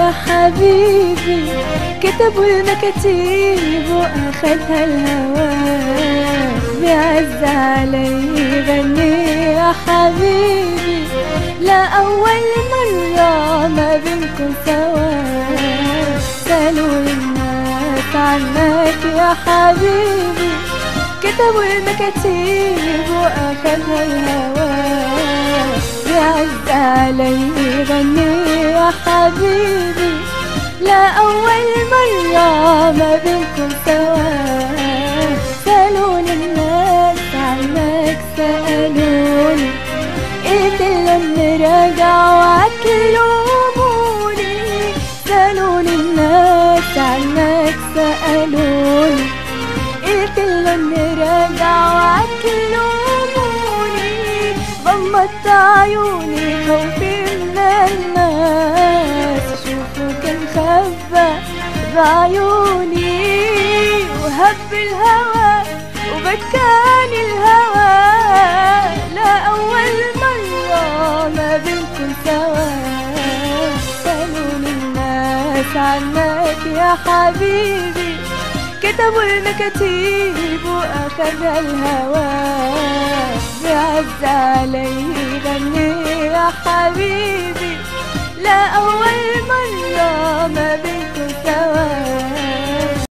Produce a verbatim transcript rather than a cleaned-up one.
يا حبيبي، كتبوا المكاتيب واخدها الهوى، بيعز علي غني يا حبيبي، لا أول مرة ما بنكون سوا. سألوا الناس عنك يا حبيبي، كتبوا المكاتيب واخدها الهوى، بيعز علي غني يا حبيبي، لا أول مرة ما بنكون سوا. سألوني الناس عنك سألوني، قلت لهم راجع وعتلوموني. سألوني الناس عنك سألوني، قلت لهم راجع وعتلوموني. غمضت عيوني خوفي من الناس، شوفوا كان خبى بعيوني، وهب الهوى وبكاني الهوى، لا أول مرة ما بنكون سوا. سألوني الناس عنك يا حبيبي، كتبوا المكاتيب واخدها الهوى، بيعز علي غني يا حبيبي، لا أول مرة ما بنكون سوا.